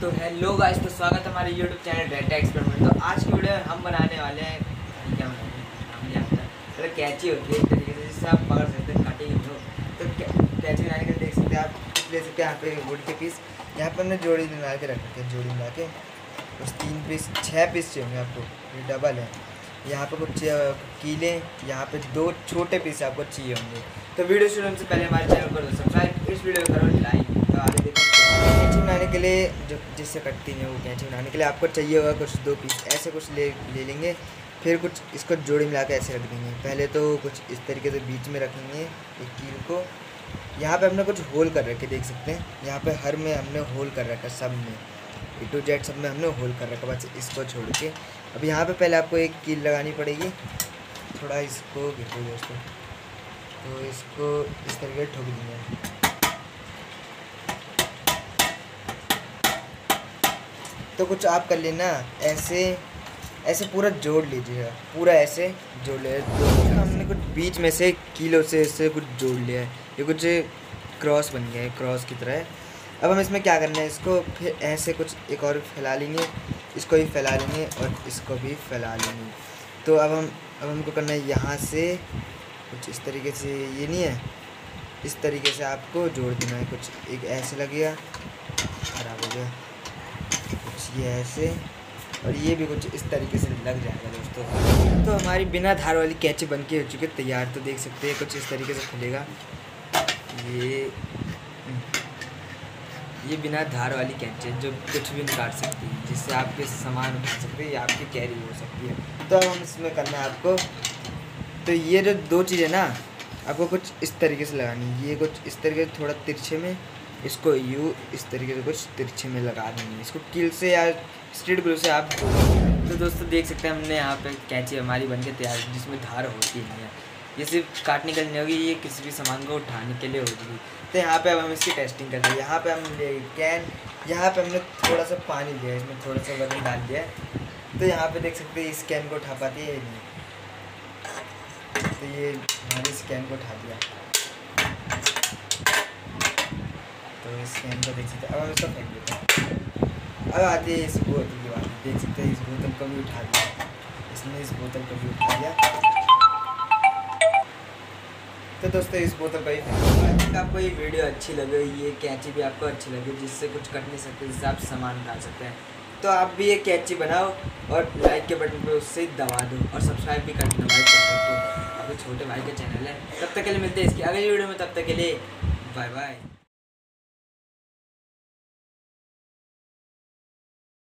तो hello guys, तो स्वागत है हमारे यूट्यूब चैनल डेटा एक्सपेरिमेंट। तो आज की वीडियो में हम बनाने वाले हैं क्या बनाएंगे, हम नहीं आता तो कैंची होती है एक तरीके से जिससे आप पकड़ सकते हैं कटिंग हो। तो कैंची बनाने के लिए देख सकते हैं आप ले सकते हैं यहाँ पे वुड के पीस। यहाँ पर हमने जोड़ी मिला के रख रखे हैं, जोड़ी मिला के कुछ 3 पीस 6 पीस चाहिए आपको, ये डबल है। यहाँ पर कुछ कीले, यहाँ पे 2 छोटे पीस आपको चाहिए होंगे। तो वीडियो शुरू होने से पहले हमारे चैनल को सब्सक्राइब, इस वीडियो को करो लाइक। तो आगे देखो कैंची बनाने के लिए जो जिससे कटती है वो कैंची बनाने के लिए आपको चाहिए होगा कुछ 2 पीस ऐसे कुछ ले लेंगे। फिर कुछ इसको जोड़ी मिला के ऐसे रख देंगे। पहले तो कुछ इस तरीके से बीच में रखेंगे एक कील को। यहाँ पे हमने कुछ होल कर रखे देख सकते हैं, यहाँ पे हर में हमने होल कर रखा, सब में A to Z सब में हमने होल कर रखा, बस इसको छोड़ के। अब यहाँ पे पहले आपको एक कील लगानी पड़ेगी, थोड़ा इसको देखो दोस्तों, तो इसको इस तरीके ठोक देंगे। तो कुछ आप कर लेना ऐसे ऐसे पूरा जोड़ लीजिएगा, पूरा ऐसे जोड़ लिया। तो हमने कुछ बीच में से कीलों से इससे कुछ जोड़ लिया है, ये कुछ क्रॉस बन गया है, क्रॉस की तरह है। अब हम इसमें क्या करना है, इसको फिर ऐसे कुछ एक और फैला लेंगे, इसको भी फैला लेंगे और इसको भी फैला लेंगे। तो अब हमको करना है यहाँ से कुछ इस तरीके से, ये नहीं है, इस तरीके से आपको जोड़ देना है। कुछ एक ऐसे लगेगा, खराब हो गया, कुछ ये ऐसे, और ये भी कुछ इस तरीके से लग जाएगा दोस्तों। तो हमारी बिना धार वाली कैंची बन के हो चुकी है तैयार। तो देख सकते हैं कुछ इस तरीके से खुलेगा, ये बिना धार वाली कैंची है जो कुछ भी काट सकती है, जिससे आपके सामान उठा सकते हैं या आपकी कैरी हो सकती है। तो अब हम इसमें करना है आपको, तो ये जो 2 चीज़ें ना आपको कुछ इस तरीके से लगानी है, ये कुछ इस तरीके से थोड़ा तिरछे में, इसको इस तरीके से कुछ तिरछे में लगा देंगे, इसको कील से या स्ट्रीट ग्लू से आप। तो दोस्तों देख सकते हैं हमने यहाँ पे कैंची हमारी बन के तैयार है, जिसमें धार होती नहीं है, ये सिर्फ काटने के लिए नहीं होगी, ये किसी भी सामान को उठाने के लिए होगी। तो यहाँ पे अब हम इसकी टेस्टिंग कर रहे हैं। यहाँ पे हम ले कैन, यहाँ पे हमने थोड़ा सा पानी लिया, इसमें थोड़ा सा वजन डाल दिया है। तो यहाँ पे देख सकते हैं इस कैन को उठा पाती है नहीं, तो ये हमारे इस कैन को उठा दिया। तो इस कैन को देख सकते हैं, अब हम इसको फेंक देते हैं। अब आती है इस बोतल की बात, देख सकते हैं इस बोतल को भी उठा दिया, इसने इस बोतल को भी उठा दिया। तो दोस्तों इस बोतल का ही आपको ये वीडियो अच्छी लगे, ये कैंची भी आपको अच्छी लगे जिससे कुछ कट नहीं सकते, जिससे आप सामान डाल सकते हैं, तो आप भी ये कैंची बनाओ और लाइक के बटन पे उससे दबा दो और सब्सक्राइब भी कर देना भाई चैनल को, आपके छोटे भाई का चैनल है। तब तक के लिए मिलते हैं इसकी अगली वीडियो में, तब तक के लिए बाय बाय।